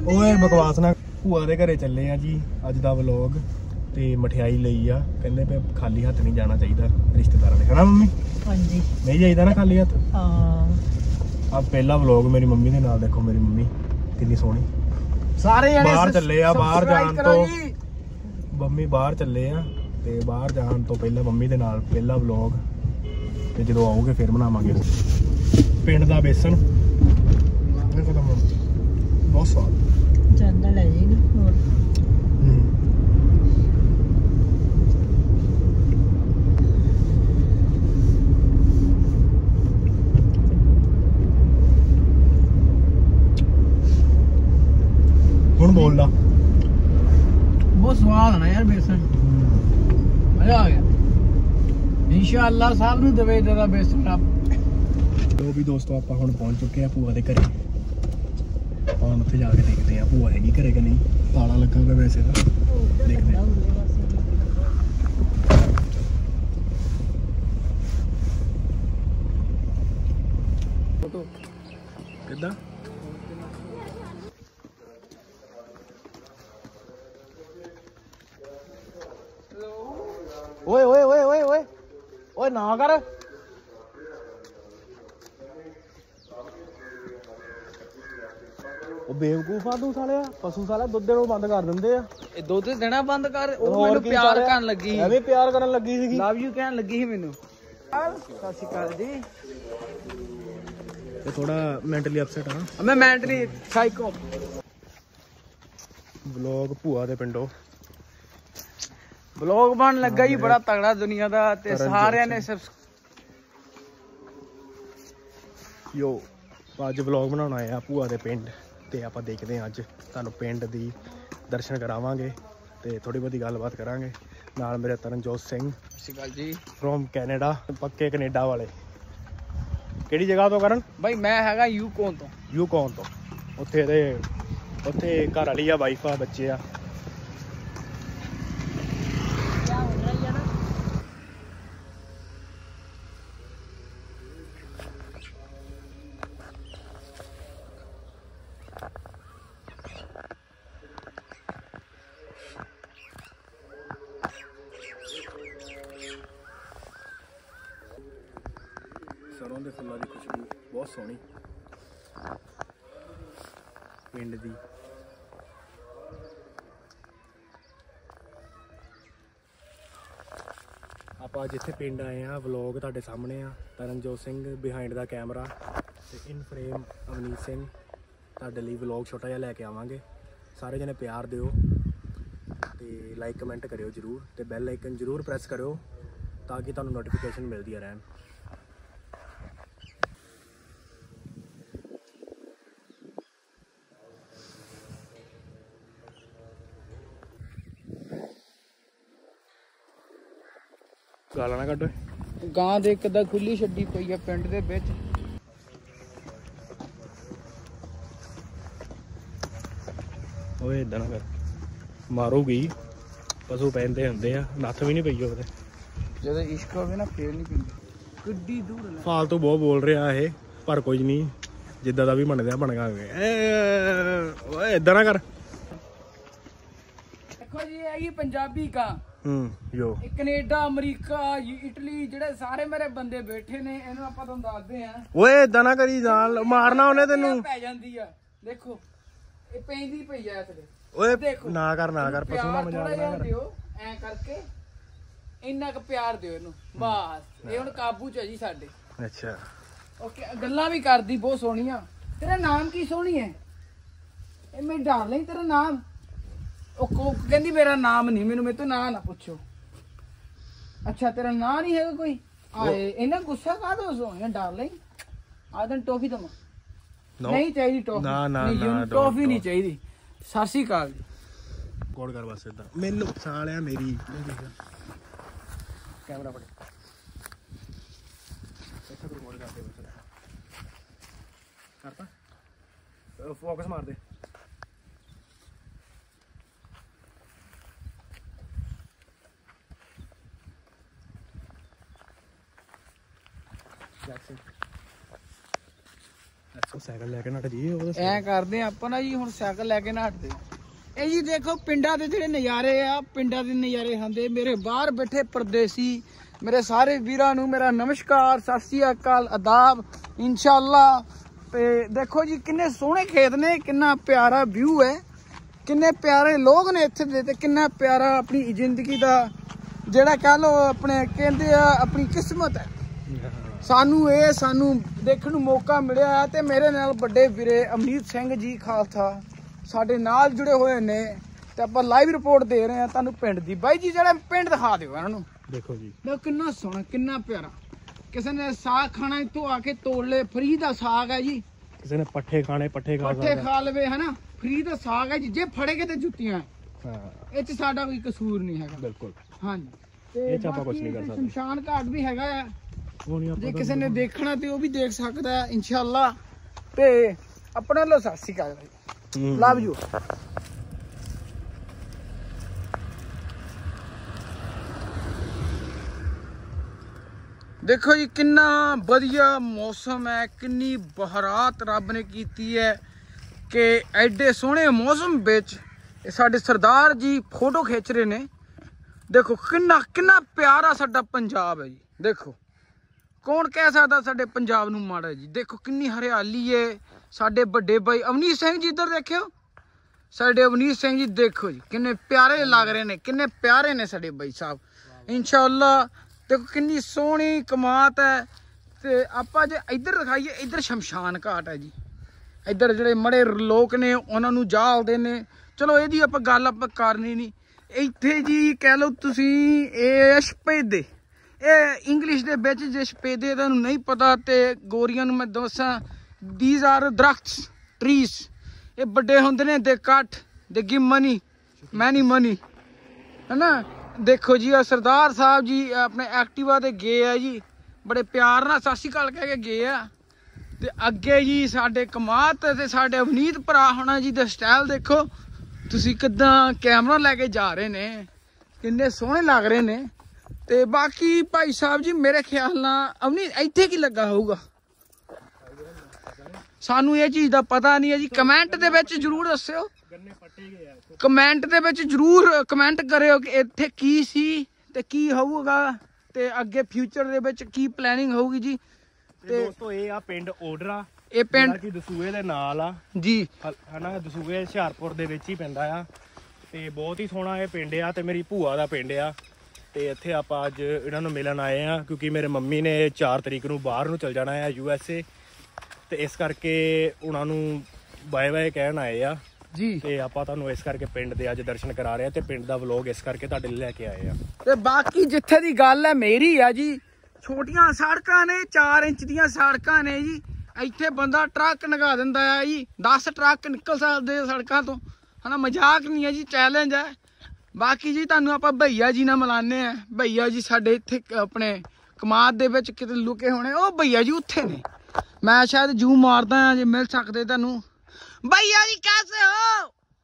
ਓਏ ਬਕਵਾਸ ਨਾ। ਭੂਆ ਦੇ ਘਰੇ ਚੱਲੇ ਆ ਜੀ ਅੱਜ ਦਾ ਵਲੌਗ ਤੇ ਮਠਿਆਈ ਲਈ ਆ। ਕਹਿੰਦੇ ਪਏ ਖਾਲੀ ਹੱਥ ਨਹੀਂ ਜਾਣਾ ਚਾਹੀਦਾ ਰਿਸ਼ਤੇਦਾਰਾਂ ਦੇ, ਹਨਾ ਮੰਮੀ? ਹਾਂਜੀ ਨਹੀਂ ਜਾਈਦਾ ਨਾ ਖਾਲੀ ਹੱਥ। ਹਾਂ ਆ ਪਹਿਲਾ ਵਲੌਗ ਮੇਰੀ ਮੰਮੀ ਦੇ ਨਾਲ। ਦੇਖੋ ਮੇਰੀ ਮੰਮੀ ਕਿੰਨੀ ਸੋਹਣੀ। ਸਾਰੇ ਜਣੇ ਬਾਹਰ ਚੱਲੇ ਆ। ਬਾਹਰ ਜਾਣ ਤੋਂ ਜੀ। ਮੰਮੀ ਬਾਹਰ ਚੱਲੇ ਆ ਤੇ ਬਾਹਰ ਜਾਣ ਤੋਂ ਪਹਿਲਾਂ ਮੰਮੀ ਦੇ ਨਾਲ ਪਹਿਲਾ ਵਲੌਗ, ਤੇ ਜਦੋਂ ਆਓਗੇ ਫਿਰ ਬਣਾਵਾਂਗੇ। ਪਿੰਡ ਦਾ ਬੇਸਣ ਬਹੁਤ ਸਵਾਦ ਜਾਂਦਾ ਲੈ ਜਾਏਗਾ ਹੋਰ। ਹੁਣ ਬੋਲ ਲਾ। ਬਹੁਤ ਸਵਾਦ ਆਣਾ ਯਾਰ ਬੇਸਣ, ਮਜ਼ਾ ਆ ਗਿਆ। ਇੰਸ਼ਾਅੱਲਾ ਸਭ ਨੂੰ ਦਵੇ ਦਾ ਬੇਸਣ ਰੱਬ। ਲੋ ਵੀ ਦੋਸਤੋ ਆਪਾਂ ਹੁਣ ਪਹੁੰਚ ਚੁੱਕੇ ਆ ਭੂਆ ਦੇ ਘਰੇ। ਆਪਾਂ ਹੁਣ ਉੱਥੇ ਜਾ ਕੇ ਦੇਖਦੇ ਆ ਭੂਆ ਹੈਗੀ ਘਰੇ ਕਿ ਨਹੀਂ। ਤਾਲਾ ਲੱਗਾ ਹੋਇਆ ਵੈਸੇ ਤਾਂ, ਦੇਖਦੇ ਆ। ਕਿੱਦਾਂ? ਓਏ ਓਏ ਓਏ ਓਏ ਓਏ ਓਏ ਨਾ ਕਰ। ਉਹ ਬੇਵਕੂਫਾ ਤੂੰ ਸਾਲਿਆ। ਪਸ਼ੂ ਸਾਲਿਆ ਦੁੱਧ ਦੇਣੋਂ ਬੰਦ ਕਰ ਦਿੰਦੇ ਆ। ਇਹ ਦੁੱਧ ਦੇਣਾ ਬੰਦ ਕਰ। ਉਹ ਮੈਨੂੰ ਪਿਆਰ ਕਰਨ ਲੱਗੀ, ਐਵੇਂ ਪਿਆਰ ਕਰਨ ਲੱਗੀ ਸੀਗੀ। ਲਵ ਯੂ ਕਹਿਣ ਲੱਗੀ ਸੀ ਮੈਨੂੰ। ਸਤਿ ਸ਼੍ਰੀ ਅਕਾਲ ਜੀ। ਇਹ ਥੋੜਾ ਮੈਂਟਲੀ ਅਪਸੈਟ ਆ ਮੈਂ ਮੈਂਟਲੀ ਸਾਈਕੋ। ਵਲੌਗ ਭੂਆ ਦੇ ਪਿੰਡੋਂ ਬਲੌਗ ਬਣ ਲੱਗਾ ਜੀ ਬੜਾ ਤਗੜਾ ਦੁਨੀਆ ਦਾ। ਤੇ ਸਾਰਿਆਂ ਨੇ ਯੋ ਅੱਜ ਵਲੌਗ ਬਣਾਉਣਾ ਆ ਭੂਆ ਦੇ ਪਿੰਡ। ਤੇ ਆਪਾਂ ਦੇਖਦੇ ਹਾਂ ਅੱਜ ਤੁਹਾਨੂੰ ਪਿੰਡ ਦੀ ਦਰਸ਼ਨ ਕਰਾਵਾਂਗੇ ਤੇ ਥੋੜੀ ਬਹੁਤੀ ਗੱਲਬਾਤ ਕਰਾਂਗੇ। ਨਾਲ ਮੇਰੇ ਤਰਨਜੋਤ ਸਿੰਘ ਸਤਿ ਸ਼੍ਰੀ ਅਕਾਲ ਜੀ ਫਰੋਮ ਕੈਨੇਡਾ, ਪੱਕੇ ਕੈਨੇਡਾ ਵਾਲੇ। ਕਿਹੜੀ ਜਗ੍ਹਾ ਤੋਂ ਕਰਨ ਬਾਈ? ਮੈਂ ਹੈਗਾ ਯੂਕੋਨ ਤੋਂ। ਯੂਕੋਨ ਤੋਂ। ਉੱਥੇ ਘਰ ਵਾਲੀ ਆ, ਵਾਈਫ ਆ, ਬੱਚੇ ਆ। ਸਰੋਂ ਦੇ ਫੁੱਲਾਂ ਦੀ ਖੁਸ਼ਬੂ ਬਹੁਤ ਸੋਹਣੀ ਪਿੰਡ ਦੀ। ਆਪਾਂ ਜਿੱਥੇ ਪਿੰਡ ਆਏ ਆ ਵਲੌਗ ਤੁਹਾਡੇ ਸਾਹਮਣੇ ਆ। ਤਰਨਜੋਤ ਸਿੰਘ ਬਿਹਾਈਂਡ ਦਾ ਕੈਮਰਾ ਤੇ ਇਨ ਫਰੇਮ ਅਵਨੀਤ ਸਿੰਘ। ਤੁਹਾਡੇ ਲਈ ਵਲੌਗ ਛੋਟਾ ਜਿਹਾ ਲੈ ਕੇ ਆਵਾਂਗੇ। ਸਾਰੇ ਜਣੇ ਪਿਆਰ ਦਿਓ ਤੇ ਲਾਈਕ ਕਮੈਂਟ ਕਰਿਓ ਜ਼ਰੂਰ, ਤੇ ਬੈਲ ਆਈਕਨ ਜ਼ਰੂਰ ਪ੍ਰੈਸ ਕਰਿਓ ਤਾਂ ਕਿ ਤੁਹਾਨੂੰ ਨੋਟੀਫਿਕੇਸ਼ਨ ਮਿਲਦੀਆਂ ਰਹਿਣ। ਗਾਲਾਂ ਨਾ ਕੱਢ। ਗਾਂ ਦੇ ਕਿੱਦਾਂ ਖੁੱਲੀ ਛੱਡੀ ਪਈ ਆ ਪਿੰਡ ਦੇ ਵਿੱਚ। ਓਏ ਏਦਾਂ ਨਾ ਕਰ, ਮਾਰੂਗੀ। ਪਸ਼ੂ ਪੈਂਦੇ ਹੁੰਦੇ ਆ, ਨੱਥ ਵੀ ਨਹੀਂ ਪਈ ਉਹਦੇ। ਜਦੋਂ ਇਸ਼ਕ ਹੋਵੇ ਨਾ ਫੇਰ ਨਹੀਂ ਪੀਂਦੇ। ਕਿੱਡੀ ਦੂਰ ਲੈ ਫਾਲਤੂ ਬਹੁਤ ਬੋਲ ਰਿਹਾ ਇਹ, ਪਰ ਕੁਝ ਨਹੀਂ। ਜਿੱਦਾਂ ਦਾ ਵੀ ਬਣਦਾ ਬਣਗਾ। ਓਏ ਏਦਾਂ ਨਾ ਕਰ। ਦੇਖੋ ਜੀ ਇਹ ਪੰਜਾਬੀ ਕਾਂ। ਯੋ ਕੈਨੇਡਾ, ਅਮਰੀਕਾ, ਇਟਲੀ ਜਿਹੜੇ ਸਾਰੇ ਮੇਰੇ ਬੰਦੇ ਬੈਠੇ ਨੇ, ਇਹਨੂੰ ਆਪਾਂ ਤੁਹਾਨੂੰ ਦੱਸਦੇ ਆ। ਓਏ ਏਦਾਂ ਨਾ ਕਰੀ, ਜਾਨ ਮਾਰਨਾ ਉਹਨੇ ਤੈਨੂੰ। ਪੈ ਜਾਂਦੀ ਆ ਦੇਖੋ, ਇਹ ਪੈਂਦੀ ਪਈ ਆ ਇਸਦੇ। ਓਏ ਦੇਖੋ ਨਾ ਕਰ ਨਾ ਕਰ, ਪਸ਼ੂ ਨਾ ਮਜ਼ਾਕ ਨਾ ਕਰ। ਦਿਓ ਐ ਕਰਕੇ, ਇੰਨਾ ਕੁ ਪਿਆਰ ਦਿਓ ਇਹਨੂੰ ਬਸ। ਇਹ ਹੁਣ ਕਾਬੂ ਚ ਹੈ ਜੀ ਸਾਡੇ। ਅੱਛਾ ਓਕੇ। ਗੱਲਾਂ ਵੀ ਕਰਦੀ ਬਹੁਤ ਸੋਹਣੀਆਂ। ਤੇਰਾ ਨਾਮ ਕੀ ਸੋਹਣੀ ਹੈ? ਇਹ ਮੈਂ ਡਾਰਲਿੰਗ ਤੇਰਾ ਨਾਮ? ਉਹ ਕਹਿੰਦੀ ਮੇਰਾ ਨਾਮ ਨਹੀਂ, ਮੈਨੂੰ ਮੇਰੇ ਤੋਂ ਨਾਂ ਨਾ ਪੁੱਛੋ। ਅੱਛਾ ਤੇਰਾ ਨਾਂ ਨਹੀਂ ਹੈਗਾ ਕੋਈ? ਆਏ ਇਹਨਾਂ ਗੁੱਸਾ ਕਾਹਦਾ ਸੋਹਣੀਆਂ ਡਾਰਲਿੰਗ? ਆ ਤੈਨੂੰ ਟੋਫੀ ਦਵਾਂ? ਨਹੀਂ ਚਾਹੀਦੀ ਟੋਫੀ। ਨਾ ਨਾ ਨਾ ਟੋਫੀ ਨਹੀਂ ਚਾਹੀਦੀ। ਸਤਿ ਸ਼੍ਰੀ ਅਕਾਲ ਜੀ। ਗੋਲ ਕਰ ਬਸ ਏਦਾਂ। ਮੈਨੂੰ ਸਾਲਿਆ ਮੇਰੀ ਕੈਮਰਾ ਫੜ ਇੱਥੇ ਕੋਈ ਮੋੜ ਕਰਦੇ ਬਸ। ਕਰਤਾ ਫੋਕਸ ਮਾਰ ਦੇ। ਸਾਈਕਲ ਲੈ ਕੇ ਨੱਟ ਜੀ ਐ ਕਰਦੇ ਆਪਾਂ ਨਾ ਜੀ, ਹੁਣ ਸਾਈਕਲ ਲੈ ਕੇ ਨਾ ਹਟਦੇ। ਇਹ ਜੀ ਦੇਖੋ ਪਿੰਡਾਂ ਦੇ ਜਿਹੜੇ ਨਜ਼ਾਰੇ ਆ, ਪਿੰਡਾਂ ਦੇ ਨਜ਼ਾਰੇ ਹੁੰਦੇ। ਮੇਰੇ ਬਾਹਰ ਬੈਠੇ ਪਰਦੇਸੀ ਮੇਰੇ ਸਾਰੇ ਵੀਰਾਂ ਨੂੰ ਮੇਰਾ ਨਮਸਕਾਰ, ਸਤਿ ਸ੍ਰੀ ਅਕਾਲ, ਆਦਾਬ, ਇਨਸ਼ਾਅੱਲਾ। ਤੇ ਦੇਖੋ ਜੀ ਕਿੰਨੇ ਸੋਹਣੇ ਖੇਤ ਨੇ, ਕਿੰਨਾ ਪਿਆਰਾ ਵਿਊ ਹੈ, ਕਿੰਨੇ ਪਿਆਰੇ ਲੋਕ ਨੇ ਇੱਥੇ ਦੇ, ਤੇ ਕਿੰਨਾ ਪਿਆਰਾ ਆਪਣੀ ਜ਼ਿੰਦਗੀ ਦਾ ਜਿਹੜਾ ਕਹਿ ਲੋ ਆਪਣੇ ਕਹਿੰਦੇ ਆ ਆਪਣੀ ਕਿਸਮਤ ਹੈ। ਸਾਨੂੰ ਦੇਖਣ ਨੂੰ ਮੌਕਾ ਮਿਲਿਆ ਹੈ। ਤੇ ਮੇਰੇ ਨਾਲ ਵੱਡੇ ਵੀਰੇ ਅਮਨੀਤ ਸਿੰਘ ਜੀ ਖਾਲਸਾ ਸਾਡੇ ਨਾਲ ਜੁੜੇ ਹੋਏ ਨੇ, ਤੇ ਆਪਾਂ ਲਾਈਵ ਰਿਪੋਰਟ ਦੇ ਰਹੇ ਹਾਂ ਤੁਹਾਨੂੰ ਪਿੰਡ ਦੀ। ਬਾਈ ਜੀ ਜਿਹੜਾ ਪਿੰਡ ਦਿਖਾ ਦਿਓ ਇਹਨਾਂ ਨੂੰ। ਦੇਖੋ ਜੀ, ਦੇਖੋ ਕਿੰਨਾ ਸੋਹਣਾ, ਕਿੰਨਾ ਪਿਆਰਾ। ਕਿਸੇ ਨੇ ਸਾਗ ਖਾਣਾ ਇੱਥੋਂ ਆ ਕੇ ਤੋੜ ਲੈ, ਫਰੀ ਦਾ ਸਾਗ ਹੈ ਜੀ। ਕਿਸੇ ਨੇ ਪੱਠੇ ਖਾਣੇ, ਪੱਠੇ ਖਾ ਲਵੇ, ਹਨਾ, ਫਰੀ ਦਾ ਸਾਗ ਹੈ ਜੀ। ਜੇ ਫੜੇਗੇ ਤੇ ਜੁੱਤੀਆਂ, ਇਹ ਚ ਸਾਡਾ ਕੋਈ ਕਸੂਰ ਨਹੀਂ ਹੈਗਾ। ਬਿਲਕੁਲ ਹਾਂਜੀ। ਤੇ ਆਪਾਂ ਕੁਝ ਨਹੀਂ ਕਰ ਸਕਦੇ। ਸ਼ਮਸ਼ਾਨ ਘਾਟ ਵੀ ਹੈਗਾ ਆ, ਜੇ ਕਿਸੇ ਨੇ ਦੇਖਣਾ ਤੇ ਉਹ ਵੀ ਦੇਖ ਸਕਦਾ ਹੈ ਇਨਸ਼ਾਅੱਲਾ। ਤੇ ਆਪਣੇ ਵੱਲੋਂ ਸਤਿ ਸ਼੍ਰੀ ਅਕਾਲ, ਲਵ ਯੂ। ਦੇਖੋ ਜੀ ਕਿੰਨਾ ਵਧੀਆ ਮੌਸਮ ਹੈ, ਕਿੰਨੀ ਬਹਾਰਾਤ ਰੱਬ ਨੇ ਕੀਤੀ ਹੈ ਕਿ ਐਡੇ ਸੋਹਣੇ ਮੌਸਮ ਵਿੱਚ ਸਾਡੇ ਸਰਦਾਰ ਜੀ ਫੋਟੋ ਖਿੱਚ ਰਹੇ ਨੇ। ਦੇਖੋ ਕਿੰਨਾ ਪਿਆਰਾ ਸਾਡਾ ਪੰਜਾਬ ਹੈ ਜੀ। ਦੇਖੋ ਕੌਣ ਕਹਿ ਸਕਦਾ ਸਾਡੇ ਪੰਜਾਬ ਨੂੰ ਮਾੜਾ ਜੀ। ਦੇਖੋ ਕਿੰਨੀ ਹਰਿਆਲੀ ਹੈ। ਸਾਡੇ ਵੱਡੇ ਭਾਈ ਅਵਨੀਤ ਸਿੰਘ ਜੀ ਇੱਧਰ ਦੇਖਿਓ, ਸਾਡੇ ਅਵਨੀਤ ਸਿੰਘ ਜੀ ਦੇਖੋ ਜੀ ਕਿੰਨੇ ਪਿਆਰੇ ਲੱਗ ਰਹੇ ਨੇ, ਕਿੰਨੇ ਪਿਆਰੇ ਨੇ ਸਾਡੇ ਭਾਈ ਸਾਹਿਬ ਇਨਸ਼ਾਅੱਲਾ। ਦੇਖੋ ਕਿੰਨੀ ਸੋਹਣੀ ਕਮਾਤ ਹੈ। ਤੇ ਆਪਾਂ ਜੇ ਇੱਧਰ ਦਿਖਾਈਏ, ਇੱਧਰ ਸ਼ਮਸ਼ਾਨ ਘਾਟ ਹੈ ਜੀ। ਇੱਧਰ ਜਿਹੜੇ ਮੜੇ ਲੋਕ ਨੇ ਉਹਨਾਂ ਨੂੰ ਜਾਲਦੇ ਨੇ। ਚਲੋ ਇਹਦੀ ਆਪਾਂ ਗੱਲ ਕਰਨੀ ਨਹੀਂ। ਇੱਥੇ ਜੀ ਕਹਿ ਲਓ ਤੁਸੀਂ ਇਹ ਸ਼ਪੇਦੇ, ਇਹ ਇੰਗਲਿਸ਼ ਦੇ ਵਿੱਚ ਜੇ ਸ਼ਪੇਦੇ ਤੁਹਾਨੂੰ ਨਹੀਂ ਪਤਾ ਤੇ ਗੋਰੀਆਂ ਨੂੰ ਮੈਂ ਦੱਸਾਂ, these are ਦਰਖਤ, ਟਰੀਜ਼। ਇਹ ਵੱਡੇ ਹੁੰਦੇ ਨੇ, ਦੇ ਕੱਟ, ਦੇ ਗਿਵ ਮਨੀ, ਮੈਨੀ ਮਨੀ, ਹੈ ਨਾ। ਦੇਖੋ ਜੀ ਆ ਸਰਦਾਰ ਸਾਹਿਬ ਜੀ ਆਪਣੇ ਐਕਟਿਵਾ ਤੇ ਗਏ ਆ ਜੀ, ਬੜੇ ਪਿਆਰ ਨਾਲ ਸਤਿ ਸ਼੍ਰੀ ਅਕਾਲ ਕਹਿ ਕੇ ਗਏ ਆ। ਤੇ ਅੱਗੇ ਜੀ ਸਾਡੇ ਕਮਾਤ ਤੇ ਸਾਡੇ ਅਵਨੀਤ ਭਰਾ ਹੋਣਾ ਜੀ ਦਾ ਸਟਾਈਲ ਦੇਖੋ ਤੁਸੀਂ, ਕਿੱਦਾਂ ਕੈਮਰਾ ਲੈ ਕੇ ਜਾ ਰਹੇ ਨੇ, ਕਿੰਨੇ ਸੋਹਣੇ ਲੱਗ ਰਹੇ ਨੇ। ਤੇ ਬਾਕੀ ਭਾਈ ਸਾਹਿਬ ਜੀ ਮੇਰੇ ਖਿਆਲ ਨਾਲ ਅਵਨੀਤ ਇੱਥੇ ਕੀ ਲੱਗਾ ਹੋਊਗਾ, ਸਾਨੂੰ ਇਹ ਚੀਜ਼ ਦਾ ਪਤਾ ਨਹੀਂ ਹੈ ਜੀ। ਕਮੈਂਟ ਦੇ ਵਿੱਚ ਜਰੂਰ ਦੱਸਿਓ, ਕਮੈਂਟ ਦੇ ਵਿੱਚ ਜਰੂਰ ਕਮੈਂਟ ਕਰਿਓ ਕਿ ਇੱਥੇ ਕੀ ਸੀ ਤੇ ਕੀ ਹੋਊਗਾ, ਤੇ ਅੱਗੇ ਫਿਊਚਰ ਦੇ ਵਿੱਚ ਕੀ ਪਲੈਨਿੰਗ ਹੋਊਗੀ ਜੀ। ਤੇ ਦੋਸਤੋ ਇਹ ਆ ਪਿੰਡ ਓਡਰਾ, ਇਹ ਪਿੰਡ ਕੀ ਦਸੂਹੇ ਦੇ ਨਾਲ ਆ ਜੀ, ਹਨਾ। ਦਸੂਹੇ ਹੁਸ਼ਿਆਰਪੁਰ ਦੇ ਵਿੱਚ ਹੀ ਪੈਂਦਾ ਆ, ਤੇ ਬਹੁਤ ਹੀ ਸੋਹਣਾ ਇਹ ਪਿੰਡ ਆ, ਤੇ ਮੇਰੀ ਭੂਆ ਦਾ ਪਿੰਡ ਆ। ਤੇ ਇੱਥੇ ਆਪਾਂ ਅੱਜ ਇਹਨਾਂ ਨੂੰ ਮਿਲਣ ਆਏ ਆ ਕਿਉਂਕਿ ਮੇਰੇ ਮੰਮੀ ਨੇ 4 ਤਰੀਕ ਨੂੰ ਬਾਹਰ ਨੂੰ ਚਲ ਜਾਣਾ ਆ USA, ਤੇ ਇਸ ਕਰਕੇ ਉਹਨਾਂ ਨੂੰ ਬਾਏ ਬਾਏ ਕਹਿਣ ਆਏ ਆ ਜੀ। ਤੇ ਆਪਾਂ ਤੁਹਾਨੂੰ ਇਸ ਕਰਕੇ ਪਿੰਡ ਦੇ ਅੱਜ ਦਰਸ਼ਨ ਕਰਾ ਰਹੇ ਆ, ਤੇ ਪਿੰਡ ਦਾ ਵਲੋਗ ਇਸ ਕਰਕੇ ਤੁਹਾਡੇ ਲਈ ਲੈ ਕੇ ਆਏ ਆ। ਤੇ ਬਾਕੀ ਜਿੱਥੇ ਦੀ ਗੱਲ ਹੈ ਮੇਰੀ ਆ ਜੀ, ਛੋਟੀਆਂ ਸੜਕਾਂ ਨੇ, 4 ਇੰਚ ਦੀਆਂ ਸੜਕਾਂ ਨੇ ਜੀ। ਇੱਥੇ ਬੰਦਾ ਟਰੱਕ ਲਗਾ ਦਿੰਦਾ ਆ ਜੀ, 10 ਟਰੱਕ ਨਿਕਲ ਸਕਦੇ ਸੜਕਾਂ ਤੋਂ, ਹਨਾ। ਮਜ਼ਾਕ ਨਹੀਂ ਹੈ ਜੀ, ਚੈਲੰਜ ਹੈ। ਬਾਕੀ ਜੀ ਤੁਹਾਨੂੰ ਆਪਾਂ ਭਈਆ ਜੀ ਨਾਲ ਮਿਲਾਨੇ ਆ। ਭਈਆ ਜੀ ਸਾਡੇ ਇੱਥੇ ਆਪਣੇ ਕਮਾਦ ਦੇ ਵਿੱਚ ਕਿਤੇ ਲੁਕੇ ਹੋਣੇ, ਉਹ ਭਈਆ ਜੀ ਉੱਥੇ ਨੇ। ਮੈਂ ਸ਼ਾਇਦ ਜੂ ਮਾਰਦਾ ਆ ਜੇ ਮਿਲ ਸਕਦੇ ਤੁਹਾਨੂੰ। भैया जी कैसे हो?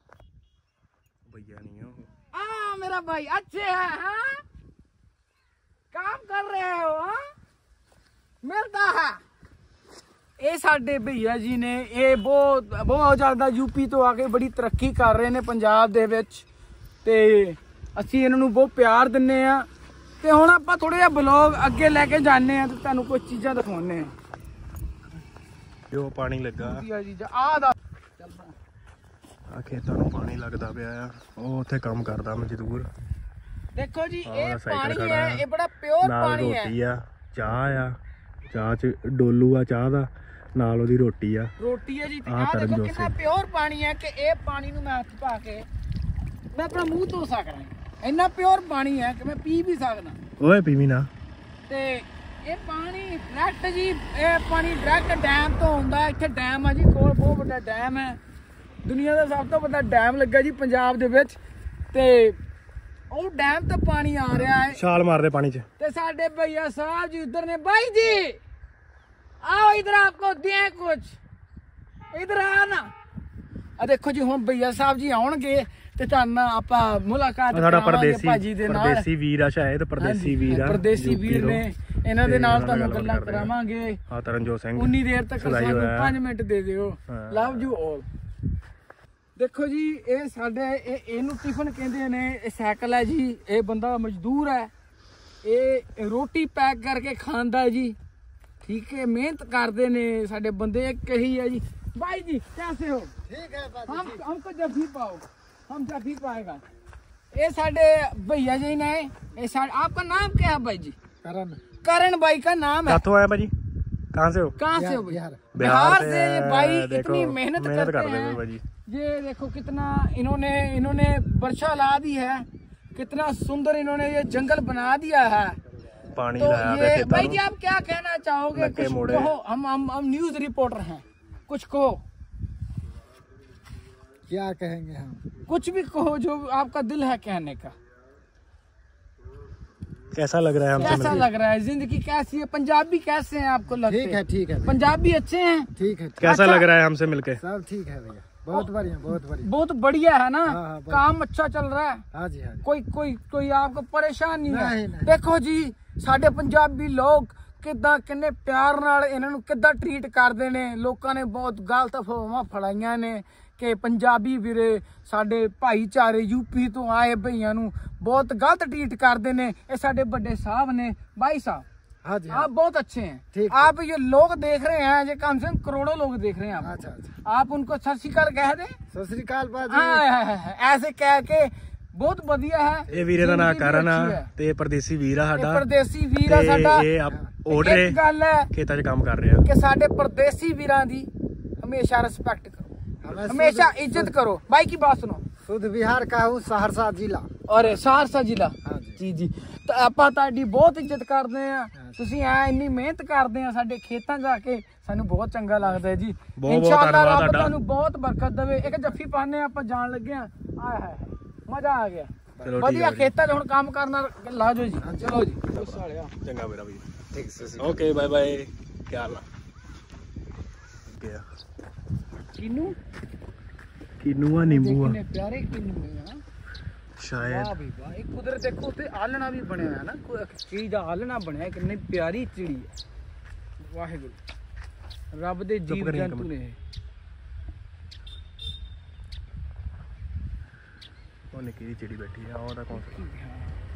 भैया नहीं हो। मेरा भाई अच्छे है, हाँ? काम कर रहे हो, हाँ? मिलता है। ਇਹ ਸਾਡੇ ਭਈਆ ਜੀ ਨੇ, ਇਹ ਬਹੁਤ ਜ਼ਿਆਦਾ ਯੂਪੀ ਤੋਂ ਆ ਕੇ ਬੜੀ ਤਰੱਕੀ ਕਰ ਰਹੇ ਨੇ ਪੰਜਾਬ ਦੇ ਵਿੱਚ, ਤੇ ਅਸੀਂ ਇਹਨਾਂ ਨੂੰ ਬਹੁਤ ਪਿਆਰ ਦਿੰਨੇ ਆ। ਤੇ ਹੁਣ ਆਪਾਂ ਥੋੜਾ ਜਿਹਾ ਬਲੌਗ ਅੱਗੇ ਲੈ ਕੇ ਜਾਂਦੇ ਆ ਤੇ ਤੁਹਾਨੂੰ ਕੁਝ ਚੀਜ਼ਾਂ ਦਿਖਾਉਂਦੇ ਆ। ਜੋ ਪਾਣੀ ਲੱਗਾ ਆ ਖੇਤਾਂ ਨੂੰ ਪਾਣੀ ਲੱਗਦਾ ਪਿਆ ਆ, ਉਹ ਉੱਥੇ ਕੰਮ ਕਰਦਾ ਮਜ਼ਦੂਰ। ਦੇਖੋ ਜੀ ਇਹ ਪਾਣੀ ਹੈ, ਇਹ ਬੜਾ ਪਿਓਰ ਪਾਣੀ ਹੈ। ਰੋਟੀ ਆ, ਚਾਹ ਆ, ਚਾਹ ਚ ਡੋਲੂ ਆ ਚਾਹ ਦਾ, ਨਾਲ ਉਹਦੀ ਰੋਟੀ ਆ। ਰੋਟੀ ਹੈ ਜੀ। ਆਹ ਦੇਖੋ ਕਿੰਨਾ ਪਿਓਰ ਪਾਣੀ ਹੈ ਕਿ ਇਹ ਪਾਣੀ ਨੂੰ ਮੈਂ ਹੱਥ ਪਾ ਕੇ ਮੈਂ ਆਪਣਾ ਮੂੰਹ ਧੋ ਸਕਦਾ। ਇੰਨਾ ਪਿਓਰ ਪਾਣੀ ਹੈ ਕਿ ਮੈਂ ਪੀ ਵੀ ਸਕਦਾ। ਓਏ ਪੀਵੀ ਨਾ। ਤੇ ਇਹ ਪਾਣੀ ਡਾਇਰੈਕਟ ਜੀ, ਇਹ ਪਾਣੀ ਡਾਇਰੈਕਟ ਡੈਮ ਤੋਂ ਆਉਂਦਾ। ਇੱਥੇ ਡੈਮ ਆ ਜੀ ਕੋਲ, ਬਹੁਤ ਵੱਡਾ ਡੈਮ ਹੈ, ਦੁਨੀਆ ਦਾ ਸਭ ਤੋਂ ਵੱਡਾ ਡੈਮ ਲੱਗਾ ਜੀ ਪੰਜਾਬ ਦੇ ਵਿੱਚ। ਤੇ ਉਹ ਡੈਮ ਤੋਂ ਪਾਣੀ ਆ ਰਿਹਾ ਹੈ, ਛਾਲ ਮਾਰਦੇ ਪਾਣੀ 'ਚ। ਤੇ ਸਾਡੇ ਭਈਆ ਸਾਹਿਬ ਜੀ ਉਧਰ ਨੇ। भाई जी आओ इधर, आपको दिए कुछ, इधर आना। देखो जी ਹੁਣ ਭਈਆ ਸਾਹਿਬ ਜੀ ਆਉਣਗੇ ਤੇ ਤੁਹਾਨੂੰ ਆਪਾਂ ਮੁਲਾਕਾਤ ਕਰਾਵਾਂਗੇ ਭਾਜੀ ਦੇ ਨਾਲ। ਪਰਦੇਸੀ ਵੀਰ ਆ ਸ਼ਾਇਦ, ਪਰਦੇਸੀ ਵੀਰ ਆ, ਪਰਦੇਸੀ ਵੀਰ ਨੇ। ਇਹਨਾਂ ਦੇ ਤੇ ਨਾਲ ਉਹਨਾਂ ਨਾਲ ਤੁਹਾਨੂੰ ਗੱਲਬਾਤ ਗੱਲਾਂ ਕਰਦੇ ਹਾਂ। ਕਰਾਵਾਂਗੇ। ਹਾਂ ਤਰਨਜੋਤ ਸਿੰਘ ਉਨੀ ਦੇਰ ਤੱਕ ਸਦਾਈ ਸਾਨੂੰ ਹੋਇਆ। 5 ਮਿੰਟ ਦੇ ਦਿਓ। ਹਾਂ। Love you all. ਦੇਖੋ ਜੀ ਇਹ ਸਾਡੇ ਇਹਨੂੰ ਟਿਫਨ ਕਹਿੰਦੇ ਨੇ। ਇਹ ਸਾਈਕਲ ਹੈ ਜੀ। ਇਹ ਬੰਦਾ ਮਜ਼ਦੂਰ ਹੈ। ਇਹ ਰੋਟੀ ਪੈਕ ਕਰਕੇ ਖਾਂਦਾ ਹੈ ਜੀ। ਠੀਕ ਹੈ, ਮਿਹਨਤ ਕਰਦੇ ਨੇ ਸਾਡੇ ਬੰਦੇ। ਇੱਕ ਹੀ ਹੈ ਜੀ। भाई जी कैसे हो? ठीक है बाजी हम जी। हमको जब भी पाओ, हम जब भी पाएगा। ये साढ़े भैया जी ने आपका नाम क्या है भाई जी? करण। करण भाई का नाम है। ਕਿੱਥੋਂ ਆਏ ਭਾਜੀ? कहाँ से हो? कहाँ से हो? बिहार। बिहार से ये भाई देखो, इतनी मेहनत करते करते हैं। भाजी। ये देखो कितना इन्होंने वर्षा ला दी है। कितना सुंदर इन्होंने ये जंगल बना दिया है। पानी तो लाया ये पे भाई जी आप क्या कहना चाहोगे? लगे कुछ मोड़े। कहो। हम न्यूज रिपोर्टर हैं, कुछ कहो। क्या कहेंगे हम? कुछ भी कहो जो आपका दिल है कहने का। कैसा लग रहा है हमसे कैसा लग रहा है? जिंदगी कैसी है? पंजाबी कैसे हैं आपको लगते? ठीक है ठीक है भैया। पंजाबी अच्छे हैं? ठीक है कैसा अच्छा। लग रहा है हमसे मिलके? सब ठीक है भैया। बहुत बढ़िया बहुत बढ़िया। बहुत बढ़िया है ना? हाँ, बहुत। काम अच्छा चल रहा है। हाँ जी हाँ जी। कोई आपको परेशान नहीं है? नहीं। देखो जी ਸਾਡੇ ਪੰਜਾਬੀ ਲੋਕ ਕਿੱਦਾਂ ਕਿੰਨੇ ਪਿਆਰ ਨਾਲ ਇਹਨਾਂ ਨੂੰ ਕਿੱਦਾਂ ਟਰੀਟ ਕਰਦੇ ਨੇ। ਲੋਕਾਂ ਨੇ ਬਹੁਤ ਗਲਤ ਅਫਵਾਹਾਂ ਫੈਲਾਈਆਂ ਨੇ ਕਿ ਪੰਜਾਬੀ ਵੀਰੇ ਸਾਡੇ ਭਾਈਚਾਰੇ ਯੂਪੀ ਤੋਂ ਆਏ ਭਈਆਂ ਨੂੰ ਬਹੁਤ गलत ट्रीट करते ने। ये साढ़े बड़े साहब ने। भाई साहब हाँ जी हाँ। आप बहुत अच्छे हैं। ठीक। आप ये लोग देख रहे हैं, ये कम से कम करोड़ों लोग देख रहे हैं आपको। अच्छा अच्छा। आप उनको सत श्री अकाल कह दें। सत श्री अकाल बाजी। हाँ, ऐसे कह के बहुत बढ़िया है। ਇਹ ਵੀਰੇ ਦਾ ਨਾਂ ਜ਼ਿੰਦਗੀ ਕਰਨ ਆ ਅੱਛੀ ਹੈ। ਤੇ ਇਹ ਪਰਦੇਸੀ ਵੀਰ ਆ ਇਹ ਸਾਡਾ ਪਰਦੇਸੀ ਵੀਰ ਆ ਤੇ ਸਾਡਾ। ਇਹ ਓਡਰੇ ਇੱਕ ਗੱਲ ਹੈ ਖੇਤਾਂ 'ਚ ਕੰਮ ਕਰ ਰਿਹਾ। ਕਿ ਸਾਡੇ ਪਰਦੇਸੀ ਵੀਰਾਂ ਦੀ ਹਮੇਸ਼ਾ ਰਿਸਪੈਕਟ ਕਰੋ, हमें हमेशा इज्जत करो। भाई की बात सुनो। शुद्ध बिहार का हूँ, सहरसा जिला। ਔਰ ਸਹਾਰਸਾ ਜ਼ਿਲ੍ਹਾ। हाँ जी। ਜੀ ਤਾਂ ਆਪਾਂ ਤੁਹਾਡੀ ਬਹੁਤ ਇੱਜ਼ਤ ਕਰਦੇ ਆ। ਤੁਸੀਂ ਐ ਇੰਨੀ ਮਿਹਨਤ ਕਰਦੇ ਆ ਸਾਡੇ ਖੇਤਾਂ ਜਾ ਕੇ, ਸਾਨੂੰ ਬਹੁਤ ਚੰਗਾ ਲੱਗਦਾ ਹੈ ਜੀ। ਬਹੁਤ ਇਨਸ਼ਾਅੱਲਾ ਧੰਨਵਾਦ ਰੱਬ ਤੁਹਾਡਾ। ਤੁਹਾਨੂੰ ਬਹੁਤ ਬਰਕਤ ਦੇਵੇ। ਇੱਕ ਜੱਫੀ ਪਾਣੇ ਆਪਾਂ ਜਾਣ ਲੱਗੇ ਆ। ਆਏ ਹਾਏ ਮਜ਼ਾ ਆ ਗਿਆ। ਚਲੋ ਠੀਕ ਵਧੀਆ ਹੈ ਜੀ। ਖੇਤਾਂ 'ਚ ਹੁਣ ਕੰਮ ਕਰਨਾ ਲਾ ਜੋ ਜੀ। ਚਲੋ ਜੀ। ਚੰਗਾ ਮੇਰਾ ਭਾਈ। ठीक से ਓਕੇ ਬਾਏ ਬਾਏ। ਕੀ ਹਾਲ ਆ? ਗਿਆ ਕਿਨੂੰ ਕਿੰਨੂ ਆ ਨਿੰਬੂ ਆ ਕਿੰਨੇ ਪਿਆਰੇ ਕਿਨੂੰ ਨੇ ਨਾ। ਸ਼ਾਇਦ। ਵਾਹ ਵੀ ਵਾਹ। ਇਹ ਕੁਦਰਤ ਦੇਖੋ ਉੱਤੇ ਆਲਣਾ ਵੀ ਬਣਿਆ ਹੈ ਨਾ। ਚਿੜੀ ਦਾ ਆਲਣਾ ਬਣਿਆ। ਕਿੰਨੀ ਪਿਆਰੀ ਚਿੜੀ ਹੈ। ਵਾਹਿਗੁਰੂ ਰੱਬ ਦੇ ਜੀਵ ਕਰੀ ਇੱਕ ਜੰਤੂ ਨੇ ਇਹ। ਉਹ ਨਿੱਕੀ ਜਿਹੀ ਚਿੜੀ ਬੈਠੀ ਆ। ਉਹਦਾ ਕੌਣ?